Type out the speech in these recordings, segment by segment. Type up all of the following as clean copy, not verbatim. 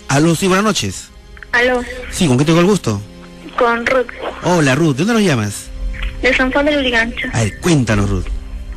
Aló, sí, buenas noches. Aló. Sí, ¿con qué tengo el gusto? Con Ruth. Hola, Ruth, ¿de dónde nos llamas? De San Juan del Lurigancho. A ver, cuéntanos, Ruth.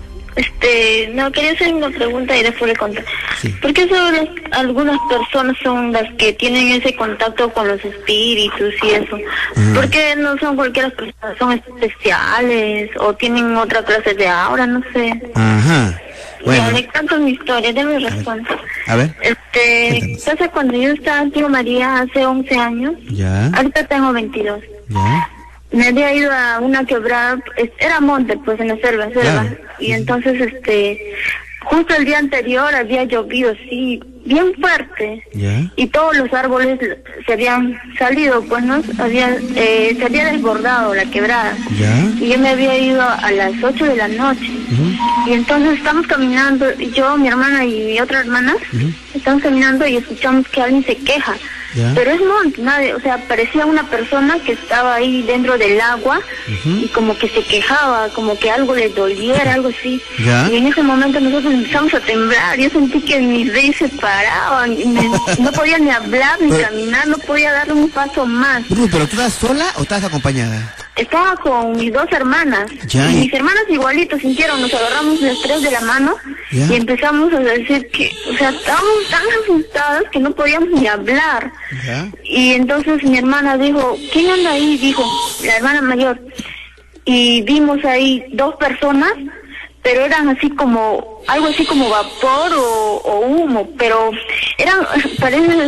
No, quería hacer una pregunta y después le conté. Sí. ¿Por qué solo algunas personas son las que tienen ese contacto con los espíritus y eso? ¿Por qué no son cualquier persona? ¿Son especiales o tienen otra clase de aura? No sé. Ajá. Bueno. Ya, le canto mi historia, déme responder. A ver. Entonces cuando yo estaba en Tío María hace 11 años, Ya. ahorita tengo 22. Ya. Me había ido a una quebrada, era monte, pues en la selva. Claro. Y entonces, justo el día anterior había llovido, sí, bien fuerte. Ya. Y todos los árboles se habían salido, pues, ¿no? Se había desbordado la quebrada. Ya. Y yo me había ido a las 8 de la noche. Y entonces estamos caminando, yo, mi hermana y mi otra hermana, estamos caminando y escuchamos que alguien se queja. Ya. Pero es monte, nadie, o sea, parecía una persona que estaba ahí dentro del agua y como que se quejaba, como que algo le doliera, algo así. Ya. Y en ese momento nosotros empezamos a temblar, yo sentí que mis dedos se paraban, y no podía ni hablar ni caminar, no podía dar un paso más. Ruth, ¿pero tú estás sola o estás acompañada? Estaba con mis dos hermanas, Ya. y mis hermanas igualitos sintieron, nos agarramos las tres de la mano Ya. y empezamos a decir que, o sea, estábamos tan asustadas que no podíamos ni hablar. Ya. Y entonces mi hermana dijo, ¿quién anda ahí? Dijo, la hermana mayor. Y vimos ahí dos personas, pero eran así como, algo así como vapor o humo, pero eran, parecen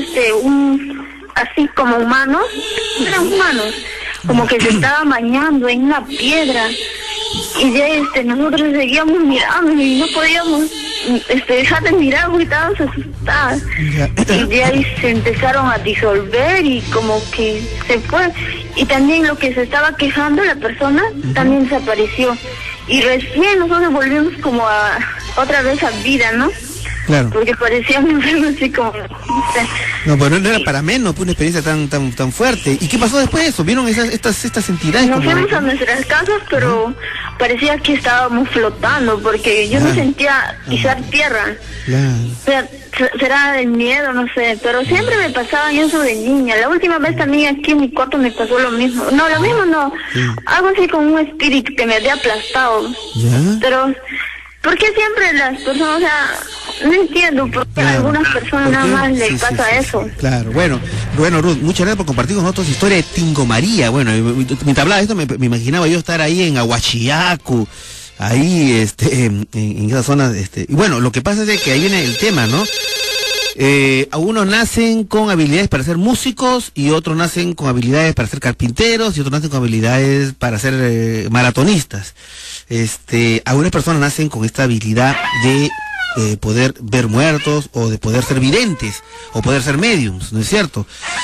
así como humanos, eran humanos, como que se estaban bañando en una piedra. Y ya nosotros seguíamos mirando y no podíamos dejar de mirar porque estábamos asustadas. Y de ahí se empezaron a disolver y como que se fue. Y también lo que se estaba quejando la persona también desapareció. Y recién nosotros volvimos como a otra vez a vida, ¿no? Claro. Porque parecíamos así como... No, pero no era para menos, fue una experiencia tan fuerte. ¿Y qué pasó después de eso? ¿Vieron estas entidades? Nos como... fuimos a nuestras casas, pero parecía que estábamos flotando, porque yo no sentía pisar tierra. Claro. O sea, será del miedo, no sé, pero siempre me pasaba eso de niña. La última vez también aquí en mi cuarto me pasó lo mismo. No, lo mismo no. Algo así como un espíritu que me había aplastado. ¿Ya? Pero... ¿por qué siempre las personas, o sea, no entiendo por qué a algunas personas nada más les pasa eso? Claro, bueno, Ruth, muchas gracias por compartir con nosotros historia de Tingo María. Bueno, mientras hablaba de esto me imaginaba yo estar ahí en Ahuachiacu, ahí, en esas zonas, y bueno, lo que pasa es que ahí viene el tema, ¿no? Algunos nacen con habilidades para ser músicos y otros nacen con habilidades para ser carpinteros y otros nacen con habilidades para ser maratonistas. Algunas personas nacen con esta habilidad de poder ver muertos o de poder ser videntes o poder ser mediums, ¿no es cierto?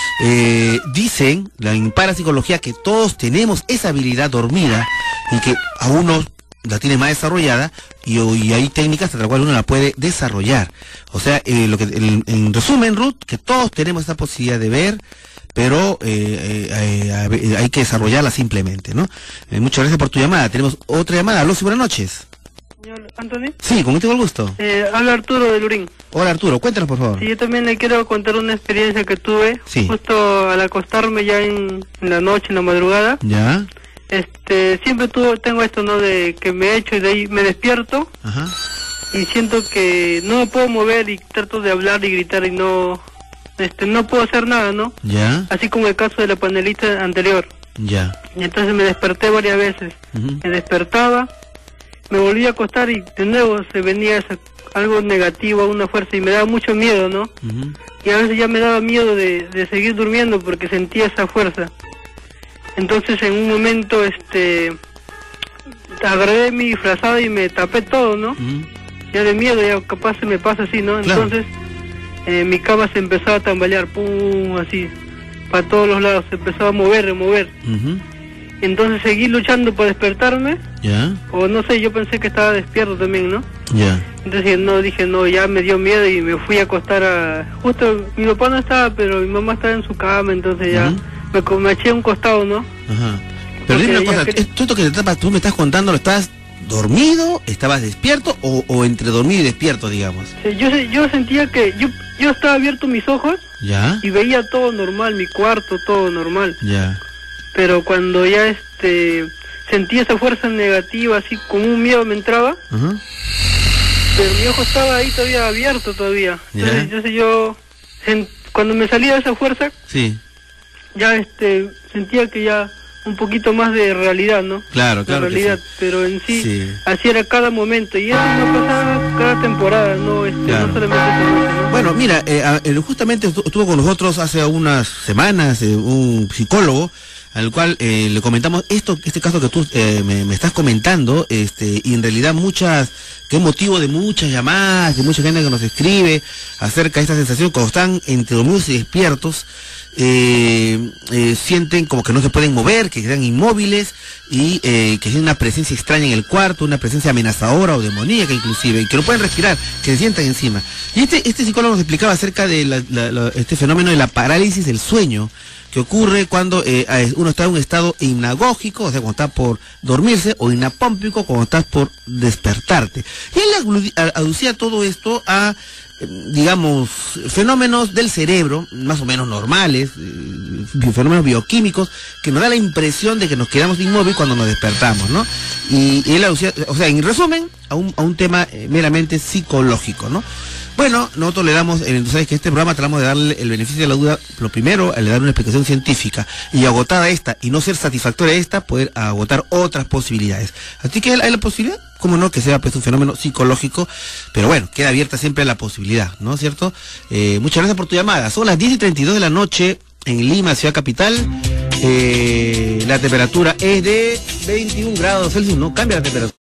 Dicen en parapsicología que todos tenemos esa habilidad dormida y que a unos la tiene más desarrollada y hay técnicas a las cuales uno la puede desarrollar. O sea, en resumen, Ruth, que todos tenemos esa posibilidad de ver, pero hay que desarrollarla simplemente, ¿no? Muchas gracias por tu llamada. Tenemos otra llamada. Aló, sí, buenas noches. Señor Anthony. Sí, ¿con quién tengo el gusto? Habla Arturo de Lurín. Hola, Arturo, cuéntanos, por favor. Sí, yo también le quiero contar una experiencia que tuve. Sí. Justo al acostarme ya en la noche, en la madrugada. ¿Ya? Siempre tengo esto, ¿no? De que me echo y de ahí me despierto. Ajá. Y siento que no me puedo mover y trato de hablar y gritar y no puedo hacer nada, ¿no? ¿Ya? Así como el caso de la panelista anterior. Ya. Y entonces me desperté varias veces. Me despertaba, me volví a acostar y de nuevo se venía algo negativo, una fuerza y me daba mucho miedo, ¿no? Y a veces ya me daba miedo de seguir durmiendo porque sentía esa fuerza. Entonces en un momento agarré mi disfrazada y me tapé todo, ¿no? Ya de miedo, ya capaz se me pasa así, ¿no? Claro. Entonces mi cama se empezó a tambalear, pum, así, para todos los lados, se empezó a mover. Entonces seguí luchando para despertarme. ¿Ya? O no sé, yo pensé que estaba despierto también, ¿no? Ya. Entonces dije, ya me dio miedo y me fui a acostar justo, mi papá no estaba, pero mi mamá estaba en su cama, entonces ya me eché a un costado, ¿no? Ajá. Pero dime una cosa, esto que tú me estás contando, ¿lo estás dormido, estabas despierto o entre dormido y despierto, digamos? Sí, yo sentía que yo estaba abierto mis ojos Ya. Y veía todo normal, mi cuarto, todo normal. Ya. Pero cuando ya sentí esa fuerza negativa, así como un miedo me entraba, pero mi ojo estaba ahí todavía abierto todavía. Entonces yo cuando me salía de esa fuerza, sí, ya sentía que ya un poquito más de realidad, ¿no? Claro, claro. La realidad, sí. pero en sí, Sí. así era cada momento, y eso no pasaba cada temporada, no, Claro. no solamente esa noche, ¿no? Bueno, mira, justamente estuvo con nosotros hace unas semanas un psicólogo al cual le comentamos este caso que tú me estás comentando, y en realidad que es motivo de muchas llamadas, de mucha gente que nos escribe acerca de esta sensación cuando están entre dormidos y despiertos. Sienten como que no se pueden mover, que quedan inmóviles y que tienen una presencia extraña en el cuarto, una presencia amenazadora o demoníaca inclusive, y que no pueden respirar, que se sientan encima. Y este psicólogo nos explicaba acerca de este fenómeno de la parálisis del sueño, que ocurre cuando uno está en un estado hipnagógico, o sea, cuando está por dormirse, o hinapómpico, cuando estás por despertarte. Y él aducía todo esto a, digamos, fenómenos del cerebro, más o menos normales, fenómenos bioquímicos, que nos da la impresión de que nos quedamos inmóviles cuando nos despertamos, ¿no? Y él aducía, o sea, en resumen, a un tema meramente psicológico, ¿no? Bueno, nosotros le damos, sabes que este programa tratamos de darle el beneficio de la duda, lo primero, al dar una explicación científica, y agotada esta, y no ser satisfactoria esta, poder agotar otras posibilidades. Así que hay la posibilidad, como no, que sea pues un fenómeno psicológico, pero bueno, queda abierta siempre la posibilidad, ¿no es cierto? Muchas gracias por tu llamada. Son las 10:32 de la noche en Lima, ciudad capital. La temperatura es de 21 grados Celsius, no cambia la temperatura.